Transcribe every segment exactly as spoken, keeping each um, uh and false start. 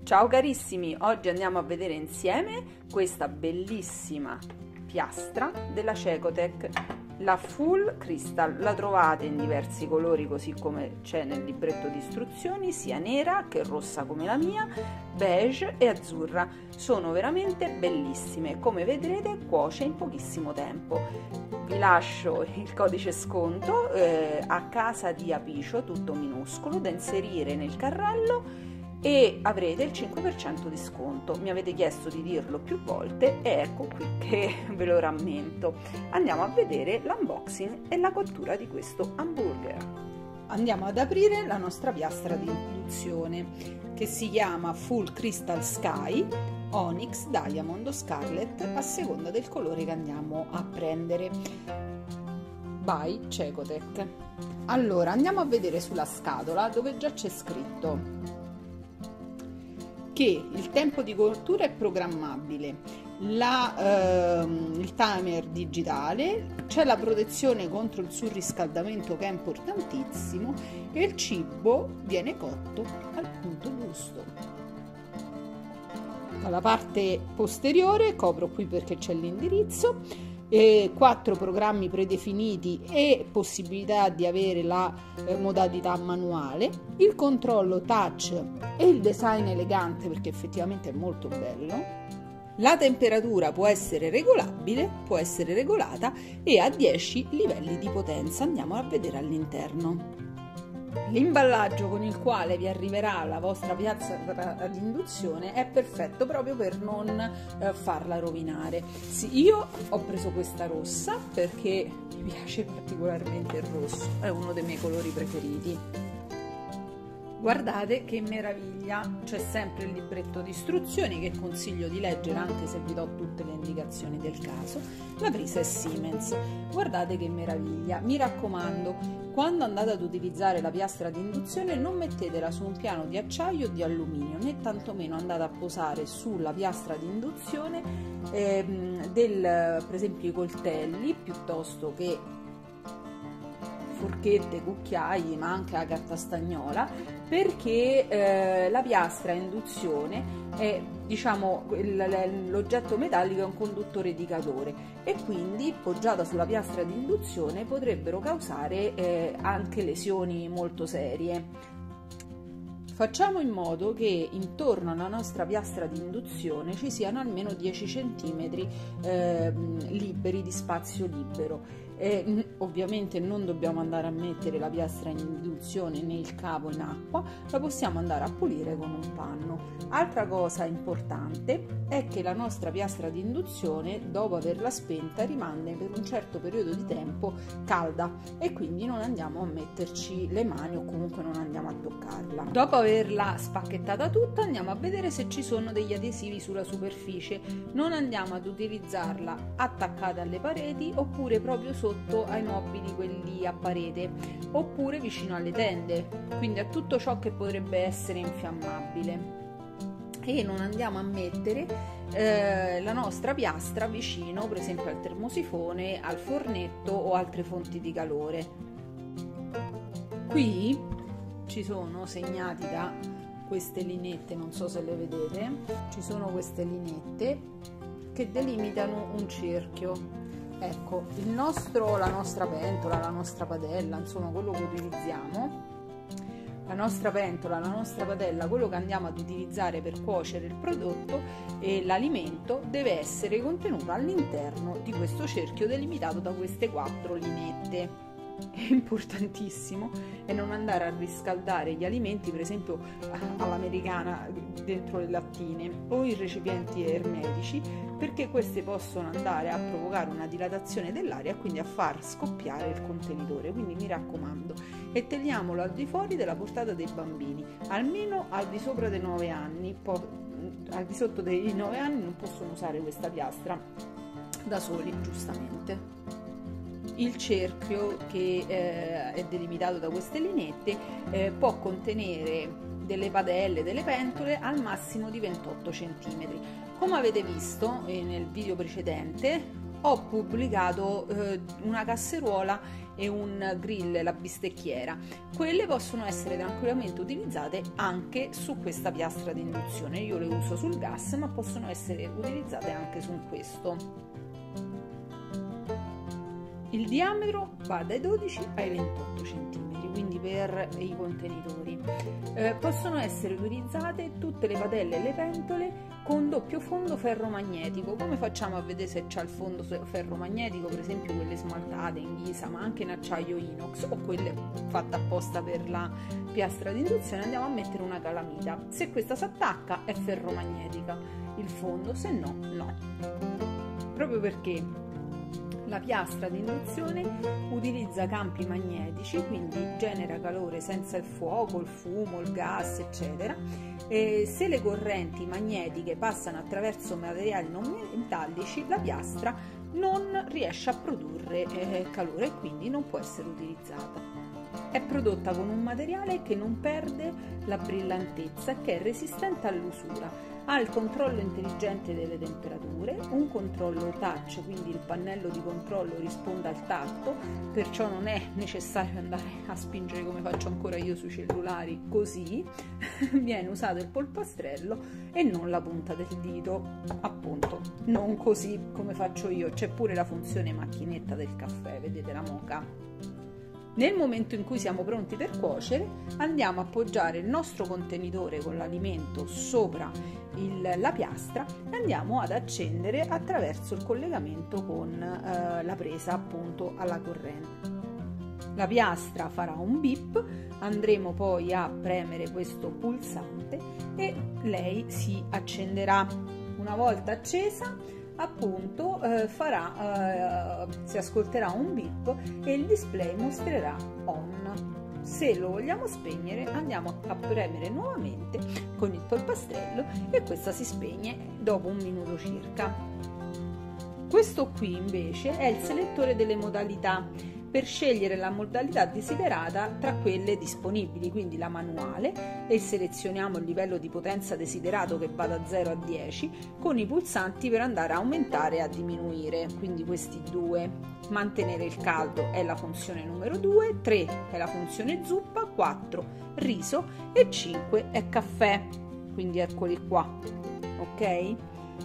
Ciao carissimi, oggi andiamo a vedere insieme questa bellissima piastra della Cecotec, la Full Crystal. La trovate in diversi colori così come c'è nel libretto di istruzioni, sia nera che rossa come la mia, beige e azzurra. Sono veramente bellissime, come vedrete cuoce in pochissimo tempo. Vi lascio il codice sconto eh, a casa di Apicio, tutto minuscolo, da inserire nel carrello e avrete il cinque per cento di sconto. Mi avete chiesto di dirlo più volte e ecco qui che ve lo rammento. Andiamo a vedere l'unboxing e la cottura di questo hamburger. Andiamo ad aprire la nostra piastra di induzione che si chiama Full Crystal Sky, Onyx, Diamond o Scarlet a seconda del colore che andiamo a prendere. By Cecotec. Allora andiamo a vedere sulla scatola dove già c'è scritto che il tempo di cottura è programmabile, la, ehm, il timer digitale, c'è la protezione contro il surriscaldamento che è importantissimo e il cibo viene cotto al punto giusto. Dalla parte posteriore copro qui perché c'è l'indirizzo, e quattro programmi predefiniti e possibilità di avere la eh, modalità manuale, il controllo touch e il design elegante perché effettivamente è molto bello. La temperatura può essere regolabile, può essere regolata e ha dieci livelli di potenza. Andiamo a vedere all'interno. L'imballaggio con il quale vi arriverà la vostra piastra ad induzione è perfetto proprio per non eh, farla rovinare. Sì, io ho preso questa rossa perché mi piace particolarmente il rosso, è uno dei miei colori preferiti. Guardate che meraviglia, c'è sempre il libretto di istruzioni che consiglio di leggere anche se vi do tutte le indicazioni del caso. La presa è Siemens, guardate che meraviglia, mi raccomando, quando andate ad utilizzare la piastra di induzione non mettetela su un piano di acciaio o di alluminio, né tantomeno andate a posare sulla piastra di induzione ehm, del, per esempio i coltelli piuttosto che forchette, cucchiai, ma anche la carta stagnola, perché eh, la piastra a induzione è, diciamo, l'oggetto metallico è un conduttore di calore e quindi poggiata sulla piastra di induzione potrebbero causare eh, anche lesioni molto serie. Facciamo in modo che intorno alla nostra piastra di induzione ci siano almeno dieci centimetri eh, liberi di spazio libero. E ovviamente non dobbiamo andare a mettere la piastra in induzione né il capo in acqua, la possiamo andare a pulire con un panno. Altra cosa importante è che la nostra piastra di induzione, dopo averla spenta, rimane per un certo periodo di tempo calda e quindi non andiamo a metterci le mani o comunque non andiamo a toccarla. Dopo averla spacchettata tutta andiamo a vedere se ci sono degli adesivi sulla superficie. Non andiamo ad utilizzarla attaccata alle pareti oppure proprio sotto ai mobili quelli a parete oppure vicino alle tende, quindi a tutto ciò che potrebbe essere infiammabile. E non andiamo a mettere eh, la nostra piastra vicino per esempio al termosifone, al fornetto o altre fonti di calore. Qui ci sono segnati da queste linette, non so se le vedete, ci sono queste linette che delimitano un cerchio. Ecco, il nostro, la nostra pentola, la nostra padella, insomma quello che utilizziamo, la nostra pentola, la nostra padella, quello che andiamo ad utilizzare per cuocere il prodotto e l'alimento deve essere contenuto all'interno di questo cerchio delimitato da queste quattro linette. È importantissimo e non andare a riscaldare gli alimenti per esempio all'americana dentro le lattine o in recipienti ermetici, perché queste possono andare a provocare una dilatazione dell'aria e quindi a far scoppiare il contenitore. Quindi mi raccomando, e teniamolo al di fuori della portata dei bambini, almeno al di sopra dei nove anni. Po- al di sotto dei nove anni non possono usare questa piastra da soli, giustamente. Il cerchio che eh, è delimitato da queste linette eh, può contenere delle padelle, delle pentole al massimo di ventotto centimetri. Come avete visto eh, nel video precedente ho pubblicato eh, una casseruola e un grill, la bistecchiera. Quelle possono essere tranquillamente utilizzate anche su questa piastra di induzione. Io le uso sul gas, ma possono essere utilizzate anche su questo. Il diametro va dai dodici ai ventotto centimetri, quindi per i contenitori. Eh, possono essere utilizzate tutte le padelle e le pentole con doppio fondo ferromagnetico. Come facciamo a vedere se c'è il fondo ferromagnetico? Per esempio quelle smaltate in ghisa, ma anche in acciaio inox, o quelle fatte apposta per la piastra di induzione, andiamo a mettere una calamita. Se questa si attacca è ferromagnetica il fondo, se no no, proprio perché la piastra di induzione utilizza campi magnetici, quindi genera calore senza il fuoco, il fumo, il gas, eccetera. E se le correnti magnetiche passano attraverso materiali non metallici, la piastra non riesce a produrre eh, calore e quindi non può essere utilizzata. È prodotta con un materiale che non perde la brillantezza e che è resistente all'usura. Ha il controllo intelligente delle temperature, un controllo touch, quindi il pannello di controllo risponde al tatto, perciò non è necessario andare a spingere come faccio ancora io sui cellulari così. Viene usato il polpastrello e non la punta del dito, appunto, non così come faccio io. C'è pure la funzione macchinetta del caffè, vedete la moka. Nel momento in cui siamo pronti per cuocere, andiamo a appoggiare il nostro contenitore con l'alimento sopra il, la piastra e andiamo ad accendere attraverso il collegamento con eh, la presa appunto alla corrente. La piastra farà un bip, andremo poi a premere questo pulsante e lei si accenderà. Una volta accesa, appunto eh, farà eh, si ascolterà un bip e il display mostrerà on. Se lo vogliamo spegnere, andiamo a premere nuovamente con il polpastrello e questa si spegne dopo un minuto circa. Questo qui invece è il selettore delle modalità per scegliere la modalità desiderata tra quelle disponibili, quindi la manuale, e selezioniamo il livello di potenza desiderato che va da zero a dieci con i pulsanti per andare a aumentare e a diminuire, quindi questi due. Mantenere il caldo è la funzione numero due, tre è la funzione zuppa, quattro riso e cinque è caffè, quindi eccoli qua, ok?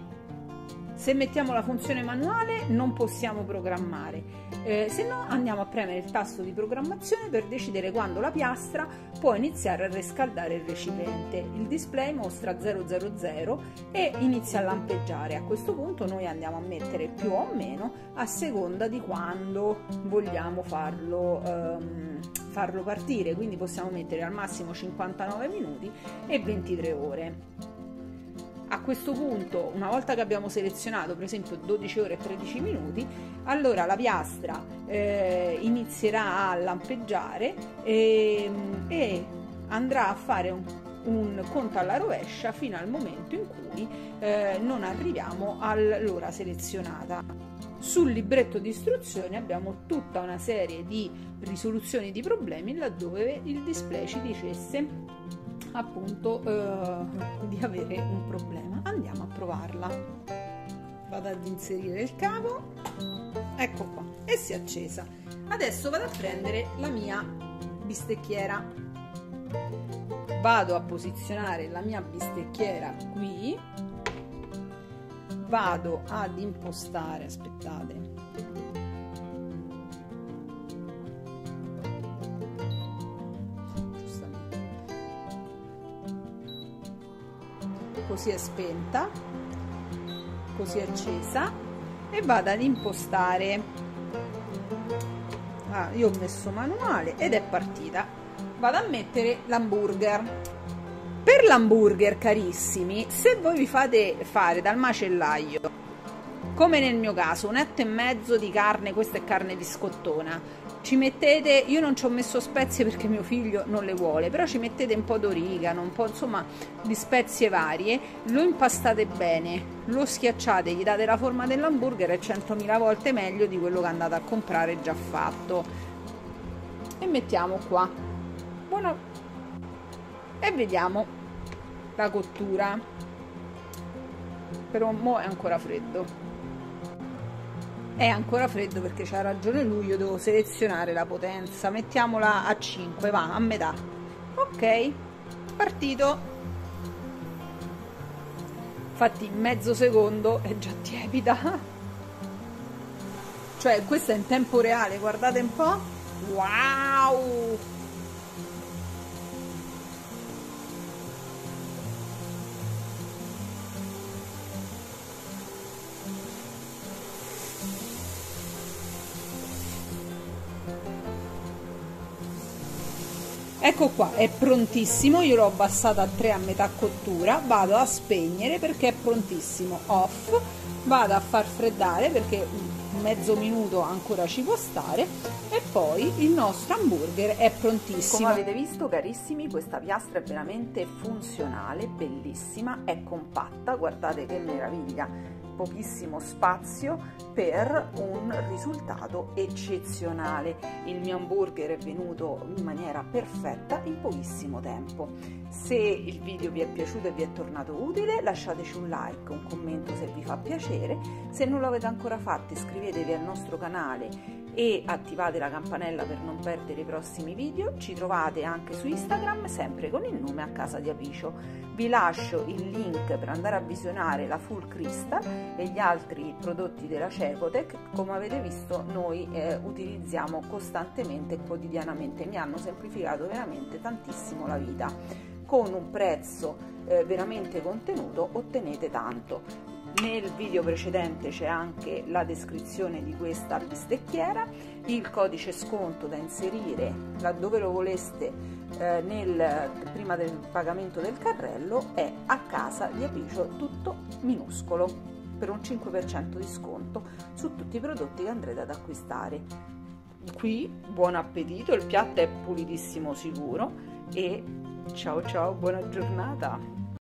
Se mettiamo la funzione manuale non possiamo programmare, eh, se no andiamo a premere il tasto di programmazione per decidere quando la piastra può iniziare a riscaldare il recipiente. Il display mostra zero zero zero e inizia a lampeggiare. A questo punto noi andiamo a mettere più o meno a seconda di quando vogliamo farlo, ehm, farlo partire, quindi possiamo mettere al massimo cinquantanove minuti e ventitré ore. A questo punto, una volta che abbiamo selezionato per esempio dodici ore e tredici minuti, allora la piastra eh, inizierà a lampeggiare e, e andrà a fare un, un conto alla rovescia fino al momento in cui eh, non arriviamo all'ora selezionata. Sul libretto di istruzioni abbiamo tutta una serie di risoluzioni di problemi laddove il display ci dicesse appunto eh, di avere un problema. Andiamo a provarla. Vado ad inserire il cavo, ecco qua, e si è accesa. Adesso vado a prendere la mia bistecchiera, vado a posizionare la mia bistecchiera qui, vado ad impostare, aspettate, così è spenta, così è accesa, e vado ad impostare. Ah, io ho messo manuale ed è partita. Vado a mettere l'hamburger. Per l'hamburger, carissimi, se voi vi fate fare dal macellaio, come nel mio caso, un etto e mezzo di carne, questa è carne biscottona, ci mettete, io non ci ho messo spezie perché mio figlio non le vuole, però ci mettete un po' d'origano, un po' insomma di spezie varie, lo impastate bene, lo schiacciate, gli date la forma dell'hamburger, è centomila volte meglio di quello che andate a comprare già fatto. E mettiamo qua, buono, e vediamo la cottura, però mo è ancora freddo. È ancora freddo perché c'ha ragione lui, io devo selezionare la potenza. Mettiamola a cinque, va, a metà. Ok, partito. Infatti in mezzo secondo è già tiepida. Cioè questo è in tempo reale, guardate un po'. Wow! Ecco qua, è prontissimo, io l'ho abbassato a tre a metà cottura, vado a spegnere perché è prontissimo, off, vado a far freddare perché mezzo minuto ancora ci può stare e poi il nostro hamburger è prontissimo. Come avete visto carissimi, questa piastra è veramente funzionale, bellissima, è compatta, guardate che meraviglia, pochissimo spazio per un risultato eccezionale. Il mio hamburger è venuto in maniera perfetta in pochissimo tempo. Se il video vi è piaciuto e vi è tornato utile, lasciateci un like, un commento se vi fa piacere. Se non lo avete ancora fatto, iscrivetevi al nostro canale e attivate la campanella per non perdere i prossimi video. Ci trovate anche su Instagram sempre con il nome A Casa di Apicio. Vi lascio il link per andare a visionare la Full Crystal e gli altri prodotti della Cecotec. Come avete visto noi eh, utilizziamo costantemente e quotidianamente, mi hanno semplificato veramente tantissimo la vita. Con un prezzo eh, veramente contenuto ottenete tanto. Nel video precedente c'è anche la descrizione di questa bistecchiera, il codice sconto da inserire laddove lo voleste eh, nel, prima del pagamento del carrello è A Casa di Apicio, tutto minuscolo, per un cinque per cento di sconto su tutti i prodotti che andrete ad acquistare. Qui buon appetito, il piatto è pulitissimo sicuro e ciao ciao, buona giornata!